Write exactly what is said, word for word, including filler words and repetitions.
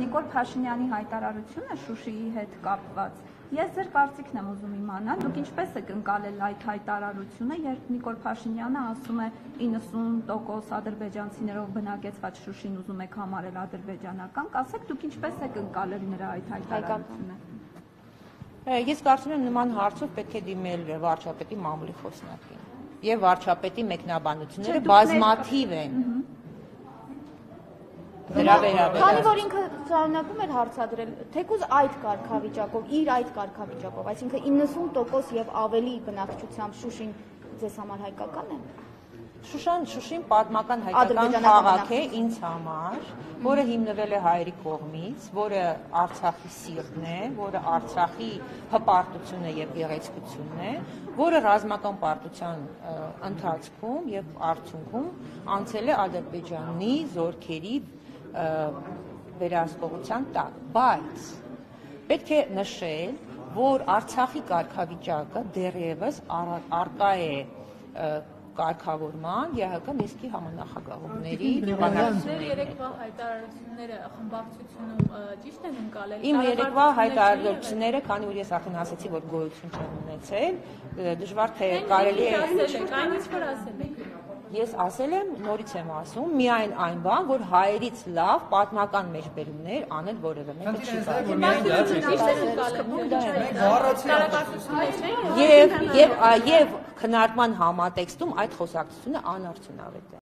Նիկոլ Փաշինյանի հայտարարությունը Շուշիի հետ կապված, ես ձեր կարծիքն եմ ուզում իմանալ, դուք ինչպես եք ընկալել այդ հայտարարությունը, երբ Նիկոլ Փաշինյանը ասում է իննսուն տոկոս ադրբեջանցիներով բնակեցված Շուշին ուզում եք համարել ադրբեջանական, կասեք դուք ինչպես եք ընկալել նրա այդ հայտարարությունը։ Ես կարծում եմ նման հարցով պետք է դիմել վարչապետի մամուլի խոսնակին եւ վարչապետի մեկնաբանությունները բազմաթիվ են։ Քանի որ ինքը շարունակում էր հարցադրել, թեկուզ այդ կարգավիճակով, իր այդ կարգավիճակով, այսինքն իննսուն տոկոս եւ ավելի բնակչությամբ Շուշին ձեզ համար հայկական է։ Շուշան Շուշին պատմական հայկական քաղաք է ինձ համար, որը հիմնվել է հայերի կողմից, որը Արցախի սիրտն է, որը Արցախի հպարտությունը եւ գեղեցկությունն է, որը ռազմական պարտության ընթացքում եւ արդյունքում անցել է Ադրբեջանի զորքերի վերահսկողության տակ, բայց պետք է նշել, որ Արցախի կարգավիճակը դեռևս առկա է կարգավորման ԵՀԿ Մինսկի համանախագահողների բանակցությունների։ Երեկվա հայտարարությունները խմբակցությունում ճիշտ են ընկալել։ Իմ երեկվա հայտարարությունները, քանի որ ես արդեն ասացի, որ գոյություն չեն ունեցել, դժվար թե կարելի է այն ինչ որ ասել եք։ Ես ասել եմ, նորից եմ ասում, միայն այն բան, որ հայերից լավ պատմական մեջբերումներ անել որևէ մեկը չի կարող։ Եվ քննարկման համատեքստում այդ խոսակցությունը անարդյունավետ է։